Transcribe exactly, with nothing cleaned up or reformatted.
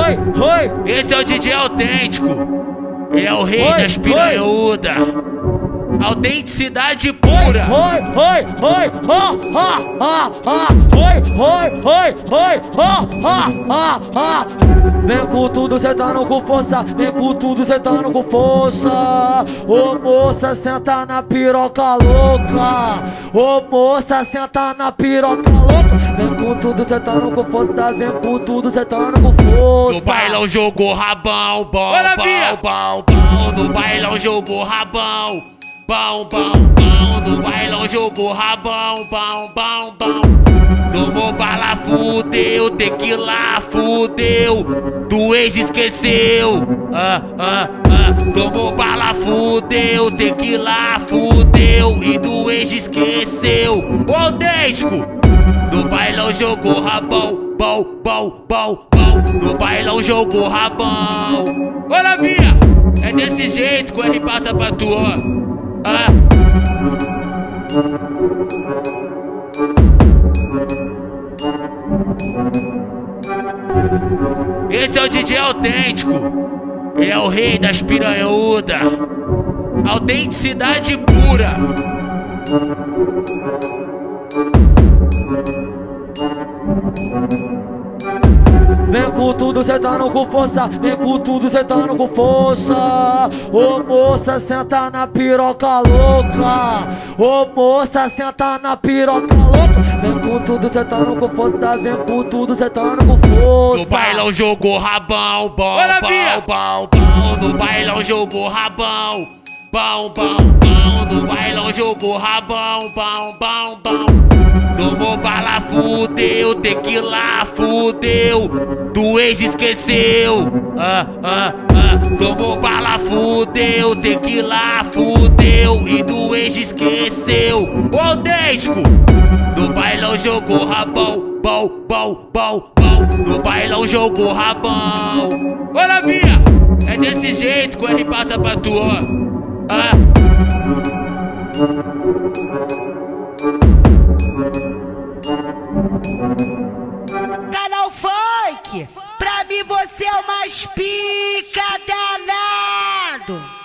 oi, oi. Esse é o D J autêntico. Ele é o rei Oi, das piranhuda. Autenticidade pura. Oi, oi, oi, ha, ha, ha, ha. Oi, oi, oi, oi, ha, ha, ha, ha. Vem com tudo, sentando com força. Vem com tudo, sentando com força. Ô moça, senta na piroca louca. Ô moça, senta na piroca louca. Vem com tudo, sentando com força. Vem com tudo, sentando com força. No bailão jogou rabão, bom, Olha, bom, Bia. bom, bom. No bailão jogou rabão, bom, bom, bom. No bailão jogou rabão, bom, bom, bom. Tomou bala, fudeu, tequila, fudeu. Do ex esqueceu, ah, ah, ah. Tomou bala, fudeu, tequila, fudeu. E do ex esqueceu. O autêntico. No bailão jogou rabão, bom, bom, bom, bom. No bailão jogou rabão. Olha, Bia, é desse jeito que o R passa pra tu, ó. Ah. Esse é o D J autêntico. Ele é o rei das piranhuda. Autenticidade pura. Vem com tudo, sentando com força. Vem com tudo, sentando com força. Ô moça, senta na piroca louca. Ô moça, senta na piroca louca. Vem com tudo, sentando com força. Vem com tudo, sentando com força. No bailão jogou rabão, bom, Olha, bom, Bia. bom, bom. No bailão jogou rabão, bom, bom, bom. No bailão jogou rabão, bom, bom, bom. Tomou bala, fudeu, tequila, fudeu. Do ex esqueceu, ah, ah, ah. Tomou bala, fudeu, tequila, fudeu. E do ex esqueceu. O autêntico. No bailão jogou rabão, bom, bom, bom, bom. No bailão jogou rabão. Olha, Bia, é desse jeito que o R passa pra tu, ó. Ah. Canal Funk, pra mim você é o mais pica danado.